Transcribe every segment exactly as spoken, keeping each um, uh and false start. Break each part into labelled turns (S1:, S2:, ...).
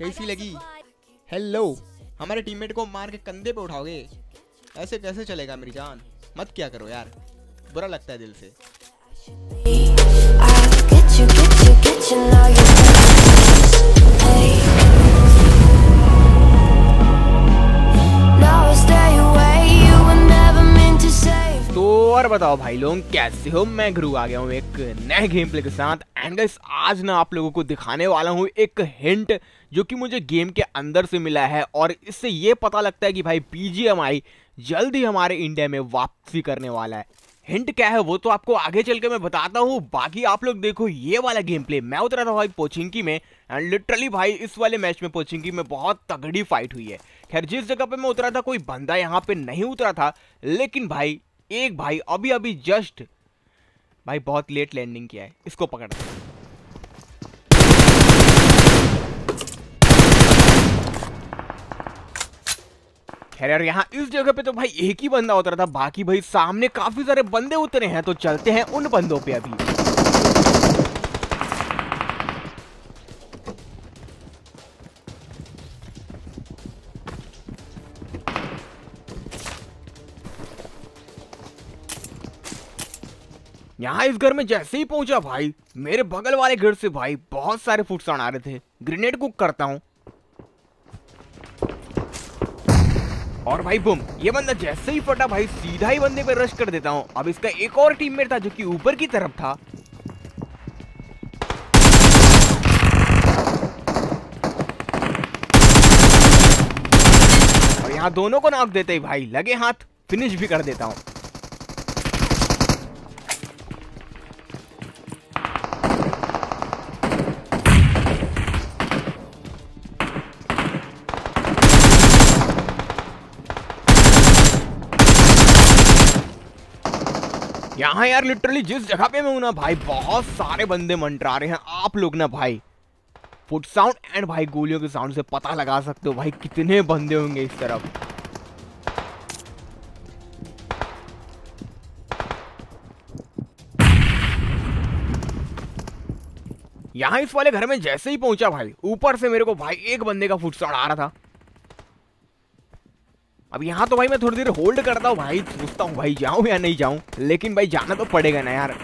S1: कैसी लगी? हेलो, हमारे टीममेट को मार के कंधे पे उठाओगे? ऐसे कैसे चलेगा मेरी जान? मत क्या करो यार, बुरा लगता है दिल से।
S2: तो और बताओ भाई लोग कैसे हो? मैं गुरु आ गया हूँ एक नए गेम प्ले के साथ। एंड गाइस आज ना आप लोगों को दिखाने वाला हूँ एक हिंट जो कि मुझे गेम के अंदर से मिला है, और इससे ये पता लगता है कि भाई बीजीएमआई जल्द ही हमारे इंडिया में वापसी करने वाला है। हिंट क्या है वो तो आपको आगे चल के मैं बताता हूँ। बाकी आप लोग देखो ये वाला गेम प्ले। मैं उतरा था भाई पोचिंकी में, एंड लिटरली भाई इस वाले मैच में पोचिंकी में बहुत तगड़ी फाइट हुई है। खैर जिस जगह पे मैं उतरा था कोई बंदा यहाँ पे नहीं उतरा था, लेकिन भाई एक भाई अभी अभी जस्ट भाई बहुत लेट लैंडिंग किया है, इसको पकड़। खैर यार यहाँ इस जगह पे तो भाई एक ही बंदा उतरा था, बाकी भाई सामने काफी सारे बंदे उतरे हैं, तो चलते हैं उन बंदों पे अभी। यहाँ इस घर में जैसे ही पहुंचा भाई मेरे बगल वाले घर से भाई बहुत सारे फुट साउंड आ रहे थे। ग्रेनेड कुक करता हूं और भाई बूम, ये बंदा जैसे ही फटा भाई सीधा ही बंदे पे रश कर देता हूं। अब इसका एक और टीममेट था जो कि ऊपर की तरफ था, और यहाँ दोनों को नॉक देते ही भाई लगे हाथ फिनिश भी कर देता हूं। यहाँ यार लिटरली जिस जगह पे मैं हूं ना भाई बहुत सारे बंदे मंडरा रहे हैं। आप लोग ना भाई फुट साउंड एंड भाई गोलियों के साउंड से पता लगा सकते हो भाई कितने बंदे होंगे इस तरफ। यहाँ इस वाले घर में जैसे ही पहुंचा भाई ऊपर से मेरे को भाई एक बंदे का फुट साउंड आ रहा था। अब यहाँ तो भाई मैं थोड़ी देर होल्ड करता हूँ भाई, सोचता हूँ भाई जाऊं या नहीं जाऊं, लेकिन भाई जाना तो पड़ेगा ना यार।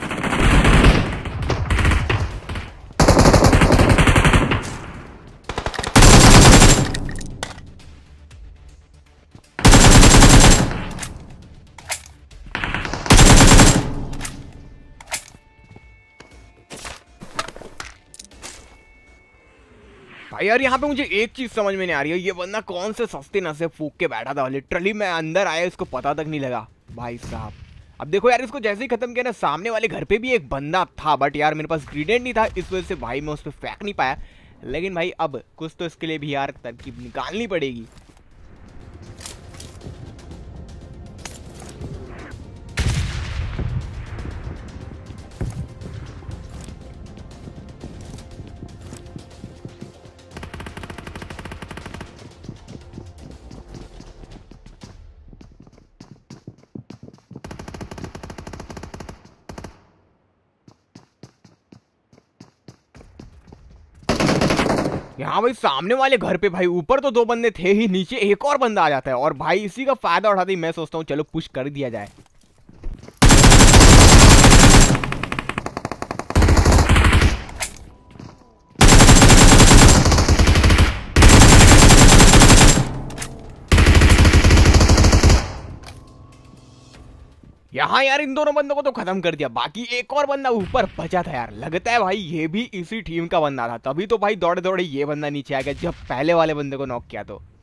S2: भाई यार यहाँ पे मुझे एक चीज समझ में नहीं आ रही है, ये बंदा कौन से सस्ते नशे फूक के बैठा था। लिटरली मैं अंदर आया इसको पता तक नहीं लगा भाई साहब। अब देखो यार इसको जैसे ही खत्म किया ना सामने वाले घर पे भी एक बंदा था, बट यार मेरे पास ग्रेनेड नहीं था, इस वजह से भाई मैं उस पर फेंक नहीं पाया। लेकिन भाई अब कुछ तो इसके लिए भी यार तरकीब निकालनी पड़ेगी। यहाँ भाई सामने वाले घर पे भाई ऊपर तो दो बंदे थे ही, नीचे एक और बंदा आ जाता है, और भाई इसी का फायदा उठाते ही मैं सोचता हूँ चलो पुश कर दिया जाए। यहाँ यार इन दोनों बंदों को तो खत्म कर दिया, बाकी एक और बंदा ऊपर बचा था यार। लगता है भाई ये भी इसी टीम का बंदा था, तभी तो भाई दौड़े दौड़े ये बंदा नीचे आ गया जब पहले वाले बंदे को नॉक किया। तो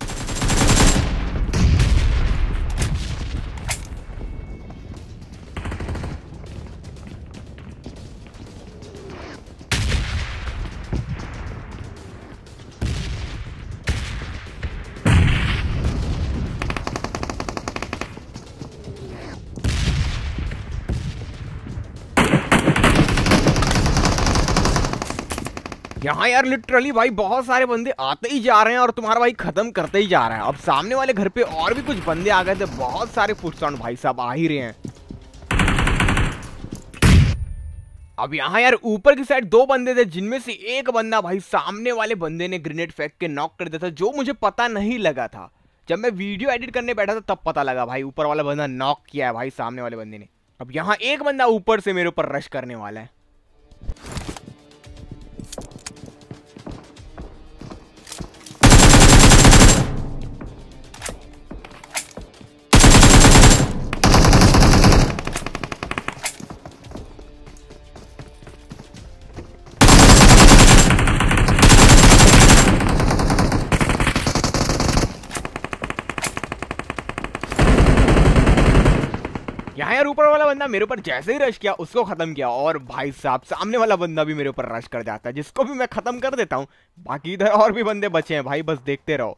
S2: यहाँ यार लिटरली भाई बहुत सारे बंदे आते ही जा रहे हैं और तुम्हारा भाई खत्म करते ही जा रहा है। अब सामने वाले घर पे और भी कुछ बंदे आ गए थे, बहुत सारे फुट साउंड भाई साहब आ ही रहे हैं। अब यहाँ यार ऊपर की साइड दो बंदे थे, जिनमें से एक बंदा भाई सामने वाले बंदे ने ग्रेनेड फेंक के नॉक कर दिया था, जो मुझे पता नहीं लगा था। जब मैं वीडियो एडिट करने बैठा था तब पता लगा भाई ऊपर वाला बंदा नॉक किया है भाई सामने वाले बंदे ने। अब यहाँ एक बंदा ऊपर से मेरे ऊपर रश करने वाला है। यहाँ यार ऊपर वाला बंदा मेरे ऊपर जैसे ही रश किया उसको खत्म किया, और भाई साहब सामने वाला बंदा भी मेरे ऊपर रश कर जाता है, जिसको भी मैं खत्म कर देता हूँ। बाकी इधर और भी बंदे बचे हैं भाई, बस देखते रहो।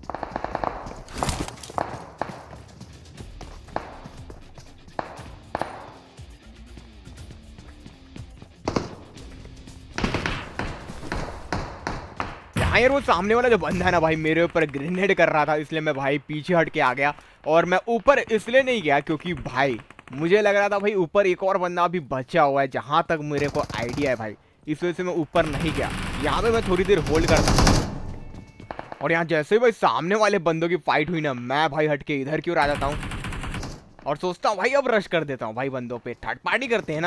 S2: यहाँ यार वो सामने वाला जो बंदा है ना भाई मेरे ऊपर ग्रेनेड कर रहा था, इसलिए मैं भाई पीछे हट के आ गया। और मैं ऊपर इसलिए नहीं गया क्योंकि भाई मुझे लग रहा था भाई ऊपर एक और बंदा भी बचा हुआ है, जहां तक मेरे को आइडिया है भाई, इस वजह से मैं ऊपर नहीं गया। यहाँ पे मैं थोड़ी देर होल्ड करता, और यहाँ जैसे भाई सामने वाले बंदों की फाइट हुई ना, मैं भाई हट के इधर की ओर आ जाता हूँ और सोचता हूँ भाई अब रश कर देता हूँ भाई बंदों पे, थर्ड पार्टी करते हैं ना।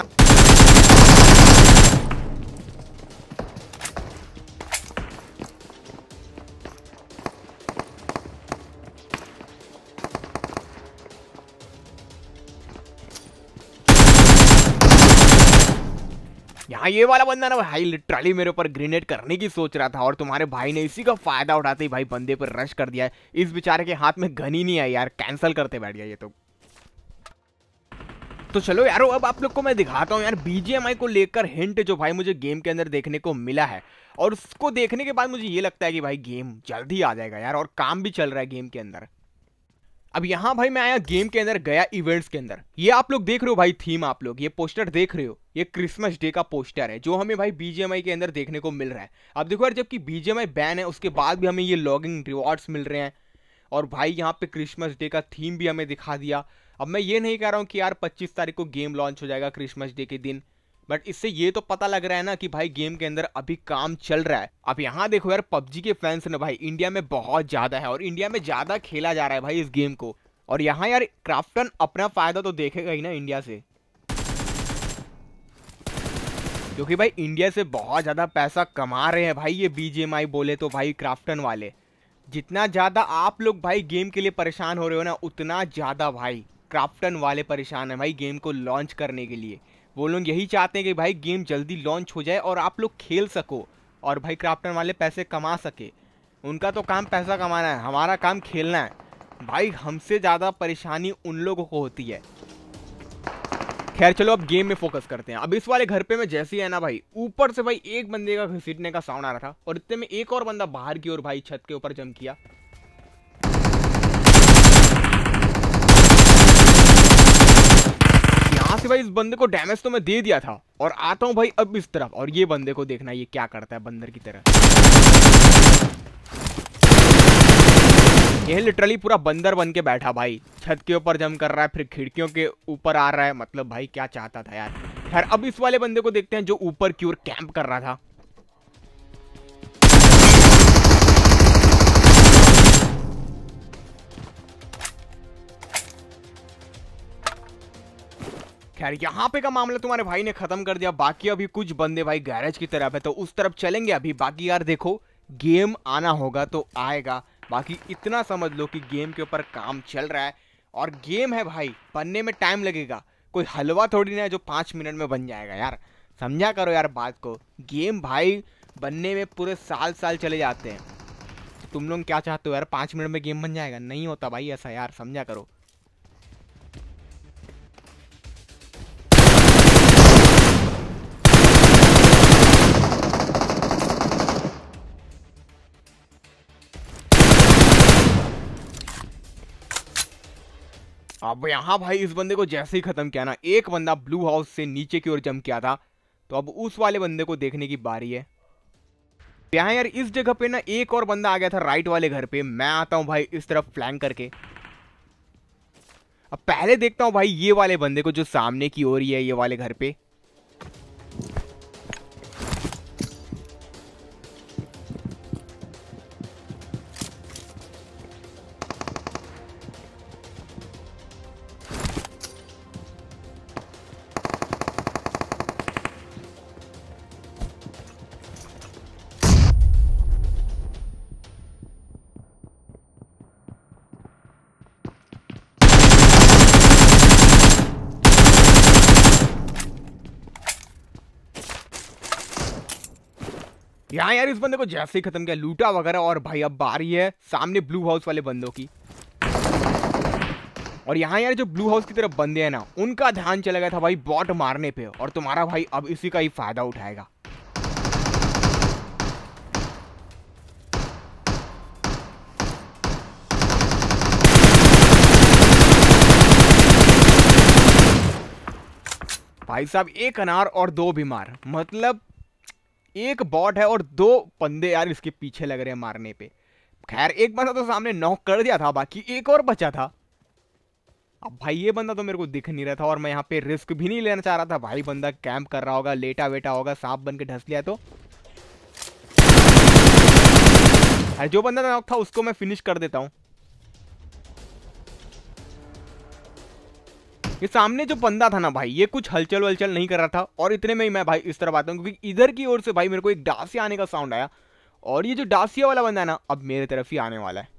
S2: यहाँ ये वाला बंदा ना भाई लिटरली मेरे ऊपर ग्रेनेड करने की सोच रहा था, और तुम्हारे भाई ने इसी का फायदा उठाते ही भाई बंदे पर रश कर दिया है। इस बेचारे के हाथ में गन ही नहीं आई यार, कैंसिल करते बैठ गया ये तो। तो चलो यारो अब आप लोग को मैं दिखाता हूँ यार बीजीएमआई को लेकर हिंट जो भाई मुझे गेम के अंदर देखने को मिला है, और उसको देखने के बाद मुझे ये लगता है कि भाई गेम जल्दी आ जाएगा यार, और काम भी चल रहा है गेम के अंदर। अब यहाँ भाई मैं आया गेम के अंदर, गया इवेंट्स के अंदर। ये आप लोग देख रहे हो भाई थीम, आप लोग ये पोस्टर देख रहे हो, ये क्रिसमस डे का पोस्टर है जो हमें भाई बीजीएमआई के अंदर देखने को मिल रहा है। अब देखो यार जबकि बीजीएमआई बैन है उसके बाद भी हमें ये लॉगिंग रिवॉर्ड्स मिल रहे हैं, और भाई यहाँ पे क्रिसमस डे का थीम भी हमें दिखा दिया। अब मैं ये नहीं कह रहा हूँ कि यार पच्चीस तारीख को गेम लॉन्च हो जाएगा क्रिसमस डे के दिन, बट इससे ये तो पता लग रहा है ना कि भाई गेम के अंदर अभी काम चल रहा है। अब यहाँ देखो यार पबजी के फैंस ना भाई इंडिया में बहुत ज्यादा है, और इंडिया में ज्यादा खेला जा रहा है भाई इस गेम को। और यहाँ यार क्राफ्टन अपना फायदा तो देखेगा ही ना इंडिया से, क्योंकि भाई इंडिया से बहुत ज्यादा पैसा कमा रहे हैं भाई ये बीजीएमआई बोले तो भाई क्राफ्टन वाले। जितना ज्यादा आप लोग भाई गेम के लिए परेशान हो रहे हो ना, उतना ज्यादा भाई क्राफ्टन वाले परेशान है भाई गेम को लॉन्च करने के लिए। वो लोग यही चाहते हैं कि भाई गेम जल्दी लॉन्च हो जाए और आप लोग खेल सको, और भाई क्राफ्टन वाले पैसे कमा सके। उनका तो काम पैसा कमाना है, हमारा काम खेलना है भाई। हमसे ज्यादा परेशानी उन लोगों को होती है। खैर चलो अब गेम में फोकस करते हैं। अब इस वाले घर पे मैं जैसे ही है ना भाई, ऊपर से भाई एक बंदे का घसीटने का साउंड आ रहा था, और इतने में एक और बंदा बाहर की ओर भाई छत के ऊपर जंप किया। यहाँ से भाई इस बंदे को डैमेज तो मैं दे दिया था, और आता हूँ भाई अब इस तरफ, और ये बंदे को देखना ये क्या करता है बंदर की तरह। ये लिटरली पूरा बंदर बन के बैठा भाई, छत के ऊपर जंप कर रहा है, फिर खिड़कियों के ऊपर आ रहा है। मतलब भाई क्या चाहता था यार। खैर अब इस वाले बंदे को देखते हैं जो ऊपर की ओर कैंप कर रहा था। खैर यहाँ पे का मामला तुम्हारे भाई ने खत्म कर दिया। बाकी अभी कुछ बंदे भाई गैरेज की तरफ है, तो उस तरफ चलेंगे अभी। बाकी यार देखो गेम आना होगा तो आएगा, बाकी इतना समझ लो कि गेम के ऊपर काम चल रहा है, और गेम है भाई बनने में टाइम लगेगा। कोई हलवा थोड़ी ना है जो पाँच मिनट में बन जाएगा यार, समझा करो यार बात को। गेम भाई बनने में पूरे साल साल चले जाते हैं। तुम लोग क्या चाहते हो यार, पाँच मिनट में गेम बन जाएगा? नहीं होता भाई ऐसा यार, समझा करो। अब यहाँ भाई इस बंदे को जैसे ही खत्म किया ना, एक बंदा ब्लू हाउस से नीचे की ओर जंप किया था, तो अब उस वाले बंदे को देखने की बारी है। यहाँ यार इस जगह पे ना एक और बंदा आ गया था राइट वाले घर पे। मैं आता हूँ भाई इस तरफ फ्लैंक करके। अब पहले देखता हूँ भाई ये वाले बंदे को जो सामने की ओर ही है, ये वाले घर पे। यहाँ यार इस बंदे को जैसे ही खत्म किया, लूटा वगैरह, और भाई अब बारी है सामने ब्लू हाउस वाले बंदों की। और यहाँ यार जो ब्लू हाउस की तरफ बंदे हैं ना, उनका ध्यान चला गया था भाई बॉट मारने पे, और तुम्हारा भाई अब इसी का ही फायदा उठाएगा। भाई साहब एक अनार और दो बीमार, मतलब एक बॉट है और दो बंदे यार इसके पीछे लग रहे हैं मारने पे। खैर एक बंदा तो सामने नॉक कर दिया था, बाकी एक और बचा था। अब भाई ये बंदा तो मेरे को दिख नहीं रहा था, और मैं यहाँ पे रिस्क भी नहीं लेना चाह रहा था। भाई बंदा कैंप कर रहा होगा, लेटा वेटा होगा, सांप बन के ढस लिया तो। अरे जो बंदा नॉक था उसको मैं फिनिश कर देता हूँ। ये सामने जो बंदा था ना भाई, ये कुछ हलचल वलचल नहीं कर रहा था, और इतने में ही मैं भाई इस तरफ आता हूँ, क्योंकि इधर की ओर से भाई मेरे को एक डासिया आने का साउंड आया, और ये जो डासिया वाला बंदा है ना अब मेरे तरफ ही आने वाला है।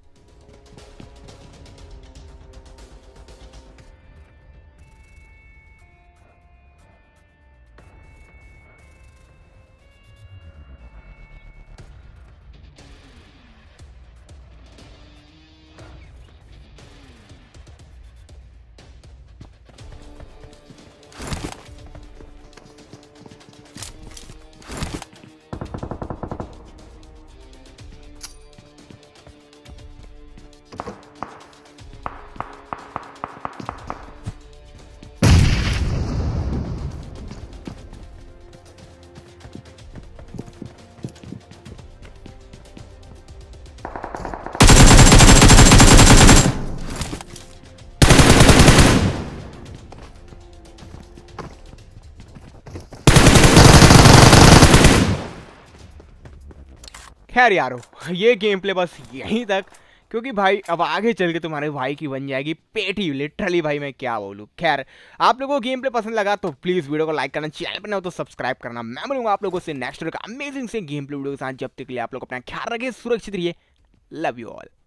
S2: खैर यारो, ये गेम प्ले बस यहीं तक, क्योंकि भाई अब आगे चल के तुम्हारे भाई की बन जाएगी पेटी, लिटरली भाई मैं क्या बोलूँ। खैर आप लोगों को गेम प्ले पसंद लगा तो प्लीज़ वीडियो को लाइक करना, चैनल पर ना हो तो सब्सक्राइब करना। मैं मिलूंगा आप लोगों से नेक्स्ट वीडियो का अमेजिंग से गेम प्ले वीडियो के साथ। जब तक के लिए आप लोग अपना ख्याल रखिए, सुरक्षित रहिए, लव यू ऑल।